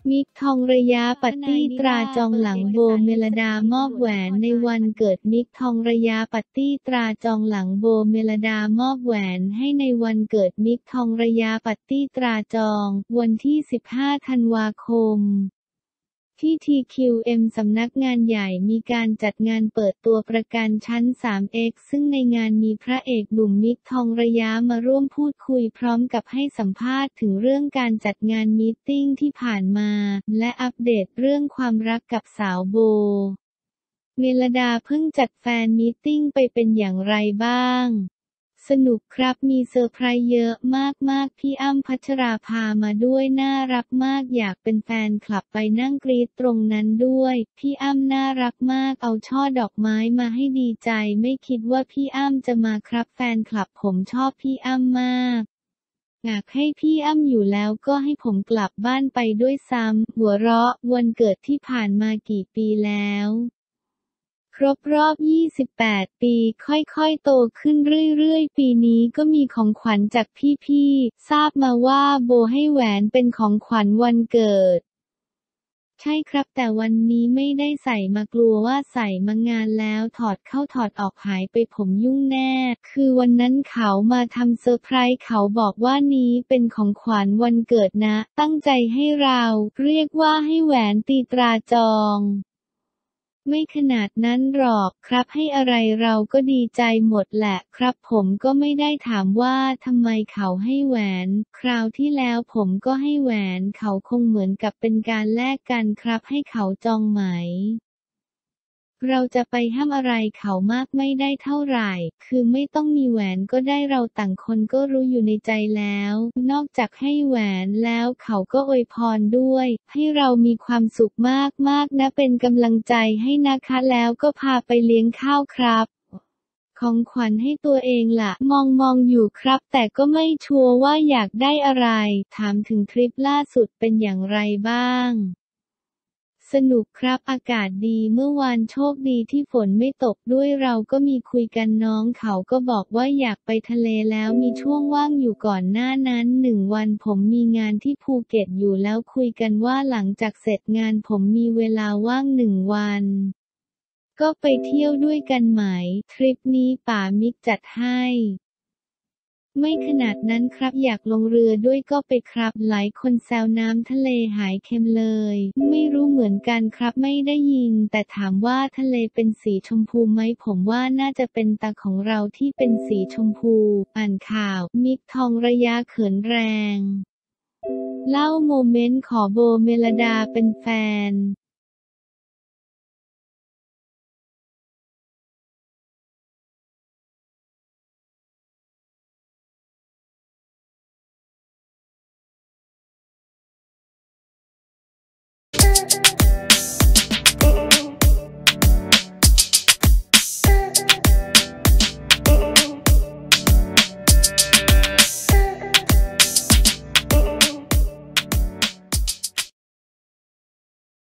มิก ทองระยะปาร์ตี้ตราจองหลังโบเมลดามอบแหวนในวันเกิดมิก ทองระยะปาร์ตี้ตราจองหลังโบเมลดามอบแหวนให้ในวันเกิดมิก ทองระยะปาร์ตี้ตราจองวันที่ 15 ธันวาคมที่ TQM สำนักงานใหญ่มีการจัดงานเปิดตัวประกันชั้น 3X ซึ่งในงานมีพระเอกหนุ่มมิก ทองระยะมาร่วมพูดคุยพร้อมกับให้สัมภาษณ์ถึงเรื่องการจัดงานมีตติ้งที่ผ่านมาและอัปเดตเรื่องความรักกับสาวโบเมลดาเพิ่งจัดแฟนมีตติ้งไปเป็นอย่างไรบ้างสนุกครับมีเซอร์ไพรส์เยอะมากๆพี่อ้ำพัชราภามาด้วยน่ารักมากอยากเป็นแฟนคลับไปนั่งกรี๊ดตรงนั้นด้วยพี่อ้ำน่ารักมากเอาช่อดอกไม้มาให้ดีใจไม่คิดว่าพี่อ้ำจะมาครับแฟนคลับผมชอบพี่อ้ำมากอยากให้พี่อ้ำอยู่แล้วก็ให้ผมกลับบ้านไปด้วยซ้ำหัวเราะวันเกิดที่ผ่านมากี่ปีแล้วครบรอบ 28 ปี ค่อยๆ โตขึ้นเรื่อยๆ ปีนี้ก็มีของขวัญจากพี่ๆ ทราบมาว่าโบให้แหวนเป็นของขวัญวันเกิด ใช่ครับแต่วันนี้ไม่ได้ใส่มากลัวว่าใส่มางานแล้วถอดเข้าถอดออกหายไปผมยุ่งแน่ คือวันนั้นเขามาทำเซอร์ไพรส์เขาบอกว่านี้เป็นของขวัญวันเกิดนะ ตั้งใจให้เราเรียกว่าให้แหวนตีตราจองไม่ขนาดนั้นหรอกครับให้อะไรเราก็ดีใจหมดแหละครับผมก็ไม่ได้ถามว่าทำไมเขาให้แหวนคราวที่แล้วผมก็ให้แหวนเขาคงเหมือนกับเป็นการแลกกันครับให้เขาจองไหมเราจะไปห้ามอะไรเขามากไม่ได้เท่าไหร่คือไม่ต้องมีแหวนก็ได้เราต่างคนก็รู้อยู่ในใจแล้วนอกจากให้แหวนแล้วเขาก็อวยพรด้วยให้เรามีความสุขมากๆนะเป็นกำลังใจให้นะคะแล้วก็พาไปเลี้ยงข้าวครับของขวัญให้ตัวเองล่ะมองอยู่ครับแต่ก็ไม่ชัวร์ว่าอยากได้อะไรถามถึงทริปล่าสุดเป็นอย่างไรบ้างสนุกครับอากาศดีเมื่อวานโชคดีที่ฝนไม่ตกด้วยเราก็มีคุยกันน้องเขาก็บอกว่าอยากไปทะเลแล้วมีช่วงว่างอยู่ก่อนหน้านั้น1 วันผมมีงานที่ภูเก็ตอยู่แล้วคุยกันว่าหลังจากเสร็จงานผมมีเวลาว่าง1 วันก็ไปเที่ยวด้วยกันไหมทริปนี้ป๋ามิกจัดให้ไม่ขนาดนั้นครับอยากลงเรือด้วยก็ไปครับหลายคนแซวน้ำทะเลหายเค็มเลยไม่รู้เหมือนกันครับไม่ได้ยินแต่ถามว่าทะเลเป็นสีชมพูไหมผมว่าน่าจะเป็นตาของเราที่เป็นสีชมพูอ่านข่าวมิก ทองระยะเขินแรงเล่าโมเมนต์ขอโบเมลดาเป็นแฟน